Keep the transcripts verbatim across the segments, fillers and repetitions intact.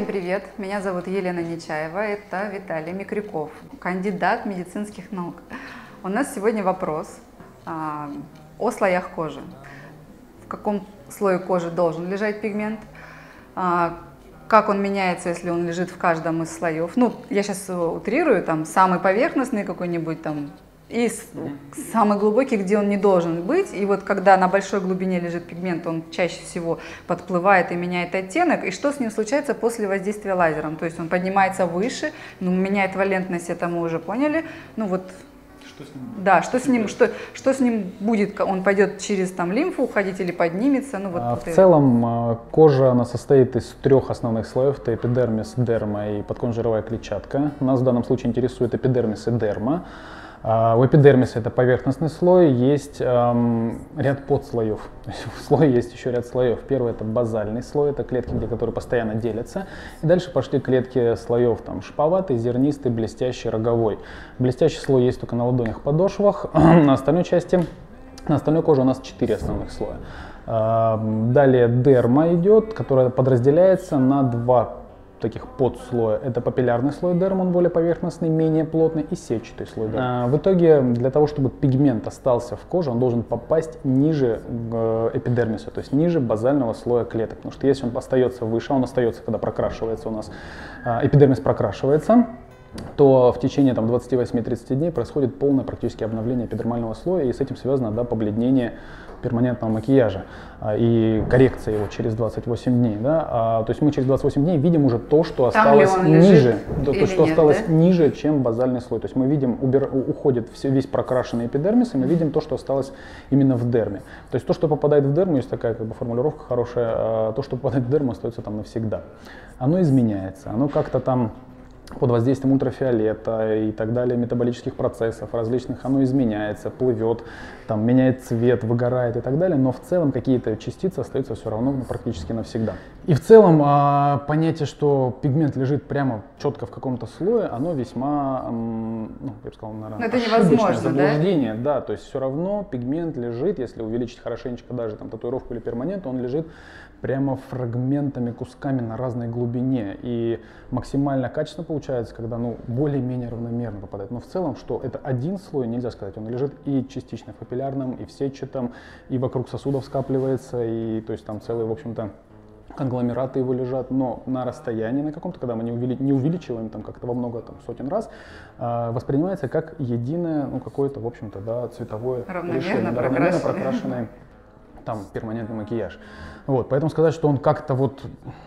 Всем привет! Меня зовут Елена Нечаева, это Виталий Микрюков, кандидат медицинских наук. У нас сегодня вопрос а, о слоях кожи. В каком слое кожи должен лежать пигмент, а, как он меняется, если он лежит в каждом из слоев. Ну, я сейчас утрирую, там самый поверхностный какой-нибудь там и самый глубокий, где он не должен быть. И вот когда на большой глубине лежит пигмент, он чаще всего подплывает и меняет оттенок. И что с ним случается после воздействия лазером? То есть он поднимается выше, ну, меняет валентность, это мы уже поняли. Ну вот, что с ним? Да, что с ним, что, что с ним будет? Он пойдет через там лимфу уходить или поднимется? Ну, вот, а, вот в целом кожа она состоит из трех основных слоев. Это эпидермис, дерма и подкожно-жировая клетчатка. Нас в данном случае интересует эпидермис и дерма. У эпидермиса, это поверхностный слой, есть эм, ряд подслоев. В слое есть еще ряд слоев. Первый — это базальный слой, это клетки, где, которые постоянно делятся. И дальше пошли клетки слоев, там, шиповатый, зернистый, блестящий, роговой. Блестящий слой есть только на ладонях, подошвах. На остальной части, на остальной коже у нас четыре основных слоя. Далее дерма идет, которая подразделяется на два таких подслоя. Это папиллярный слой дермы, он более поверхностный, менее плотный, и сетчатый слой дермы. А, в итоге, для того, чтобы пигмент остался в коже, он должен попасть ниже э, эпидермиса, то есть ниже базального слоя клеток. Потому что если он остается выше, он остается, когда прокрашивается у нас, э, эпидермис прокрашивается, то в течение двадцати восьми — тридцати дней происходит полное практически обновление эпидермального слоя, и с этим связано, да, побледнение перманентного макияжа а, и коррекция его через двадцать восемь дней. Да? А, то есть мы через двадцать восемь дней видим уже то, что Там осталось ниже, то, что нет, осталось да? ниже, чем базальный слой. То есть мы видим, убер, уходит все, весь прокрашенный эпидермис, и мы видим то, что осталось именно в дерме. То есть то, что попадает в дерму, есть такая как бы формулировка хорошая, а, то, что попадает в дерму, остается там навсегда. Оно изменяется, оно как-то там под воздействием ультрафиолета и так далее, метаболических процессов различных, оно изменяется, плывет, там, меняет цвет, выгорает и так далее, но в целом какие-то частицы остаются все равно, ну, практически навсегда. И в целом а, понятие, что пигмент лежит прямо четко в каком-то слое, оно весьма, ну, я бы сказал, наверное, это ошибочное невозможно, заблуждение. Да? Да, то есть все равно пигмент лежит, если увеличить хорошенечко даже там татуировку или перманент, он лежит прямо фрагментами, кусками на разной глубине. И максимально качественно получается, когда, ну, более-менее равномерно попадает. Но в целом, что это один слой, нельзя сказать. Он лежит и частично в папиллярном, и в сетчатом, и вокруг сосудов скапливается, и то есть там целые, в общем-то, конгломераты его лежат, но на расстоянии на каком-то, когда мы не, увели, не увеличиваем там как-то во много там, сотен раз, э, воспринимается как единое, ну, какое-то, в общем-то, да, цветовое равномерно решение, да, равномерно прокрашенный там перманентный макияж. Вот, поэтому сказать, что он как-то вот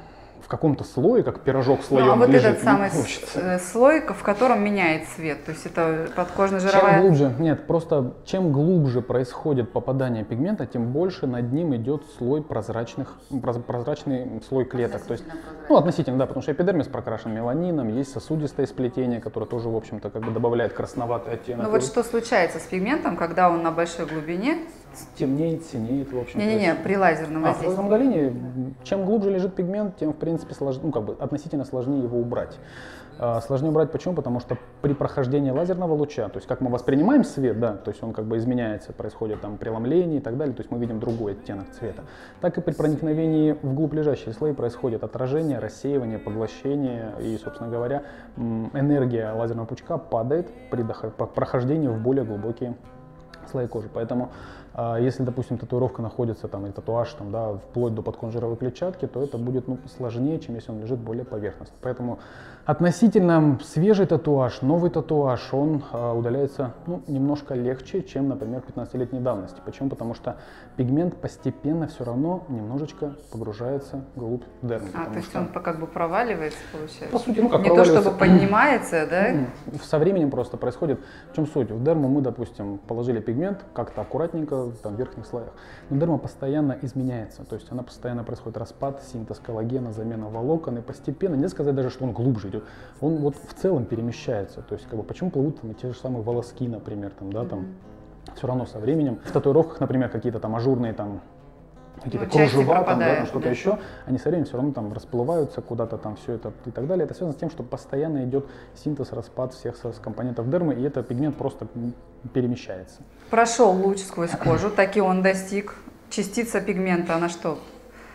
в каком-то слое, как пирожок слоем ну, а вот лежит, этот самый хочется. слой, в котором меняет цвет, то есть это подкожно-жировая... Чем глубже, нет, просто чем глубже происходит попадание пигмента, тем больше над ним идет слой прозрачных, прозрачный слой клеток. То есть, ну, относительно, да, потому что эпидермис прокрашен меланином, есть сосудистое сплетение, которое тоже, в общем-то, как бы добавляет красноватый оттенок. Ну вот что случается с пигментом, когда он на большой глубине? Темнеет, синеет, в общем-то. Не-не-не, при лазерном а, воздействии. в лазерном удалении, чем глубже лежит пигмент, тем, в принципе, сложнее, ну, как бы, относительно сложнее его убрать. А, сложнее убрать почему? Потому что при прохождении лазерного луча, то есть как мы воспринимаем свет, да, то есть он как бы изменяется, происходит там преломление и так далее, то есть мы видим другой оттенок цвета, так и при проникновении вглубь лежащие слои происходит отражение, рассеивание, поглощение, и, собственно говоря, энергия лазерного пучка падает при прохождении в более глубокие слои кожи. Поэтому если, допустим, татуировка находится там, или татуаж там, да, вплоть до подкожно-жировой клетчатки, то это будет, ну, сложнее, чем если он лежит более поверхностно. Поэтому относительно свежий татуаж, новый татуаж, он а, удаляется, ну, немножко легче, чем, например, пятнадцатилетней давности. Почему? Потому что пигмент постепенно все равно немножечко погружается вглубь дермы. А, то есть что... он как бы проваливается, получается? По сути, ну как не то, чтобы поднимается, да? Со временем просто происходит. В чем суть? В дерму мы, допустим, положили пигмент как-то аккуратненько, там, в верхних слоях. Но дерма постоянно изменяется, то есть она постоянно происходит распад, синтез коллагена, замена волокон, и постепенно, нельзя сказать даже, что он глубже идет, он вот в целом перемещается. То есть как бы почему плывут там, те же самые волоски, например, там, да, там, все равно со временем. В татуировках, например, какие-то там ажурные там какие-то ну, кружева, там, да, что-то да. еще, они со временем все равно там расплываются куда-то там все это и так далее. Это связано с тем, что постоянно идет синтез, распад всех компонентов дермы, и этот пигмент просто перемещается. Прошел луч сквозь кожу, таки он достиг. Частица пигмента, она что,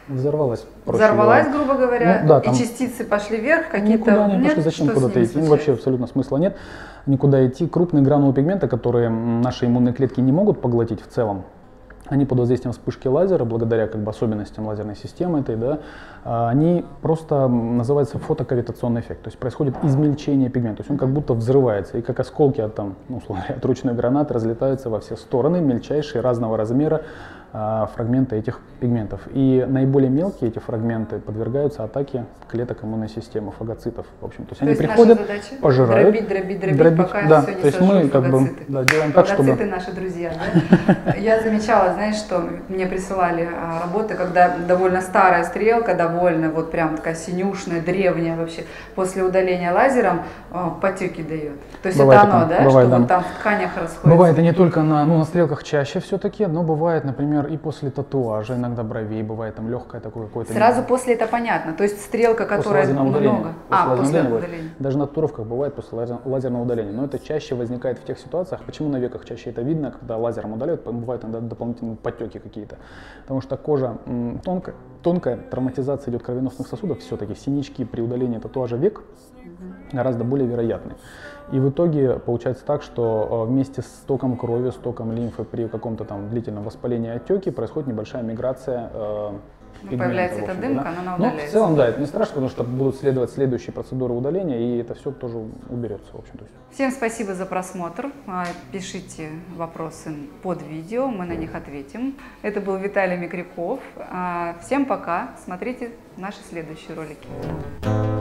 Взорвалась. проще Взорвалась, говоря. грубо говоря, Ну, да, и там частицы пошли вверх, какие-то... Никуда не Нет? пошли, зачем Что с куда-то ними идти? Им случилось? вообще абсолютно смысла нет никуда идти. Крупные гранулы пигмента, которые наши иммунные клетки не могут поглотить в целом, они под воздействием вспышки лазера, благодаря как бы особенностям лазерной системы этой, да, они просто называются фотокавитационный эффект. То есть происходит измельчение пигмента. То есть он как будто взрывается, и как осколки от, там, ну, условно, от ручной гранаты разлетаются во все стороны, мельчайшие разного размера а, фрагменты этих пигментов. И наиболее мелкие эти фрагменты подвергаются атаке клеток иммунной системы, фагоцитов. В общем, то есть То они есть приходят, наша задача пожирают, дробить, дробить, дробить, дробить, пока да. все не То есть сожрут мы как бы фагоциты. да, делаем так, чтобы... Фагоциты наши друзья, да? Я замечала, знаешь, что мне присылали а, работы, когда довольно старая стрелка, довольно вот прям такая синюшная, древняя вообще, после удаления лазером а, потеки дает. То есть Бывает это оно, такое, да? бывает, что да. вот там в тканях расходится. Бывает и не только на, ну, на стрелках чаще все-таки, но бывает, например, и после татуажа, иногда бровей, бывает там легкое такое какое-то... Сразу после это понятно, то есть стрелка, После которая лазерного много... удаления. А, После после лазерного удаления. Даже на татуировках бывает после лазер- лазерного удаления, но это чаще возникает в тех ситуациях, почему на веках чаще это видно, когда лазером удаляют, бывают иногда дополнительные потеки какие-то, потому что кожа м, тонкая, тонкая, травматизация идет кровеносных сосудов, все-таки синячки при удалении татуажа век гораздо более вероятны. И в итоге получается так, что вместе с током крови, с током лимфы при каком-то там длительном воспалении отеки происходит небольшая миграция э, Ну, появляется эта дымка, да. она Но удаляется. в целом, да, это не страшно, потому что будут следовать следующие процедуры удаления, и это все тоже уберется, в общем-то. Всем спасибо за просмотр. А, Пишите вопросы под видео, мы на них ответим. Это был Виталий Микряков. А, Всем пока. Смотрите наши следующие ролики.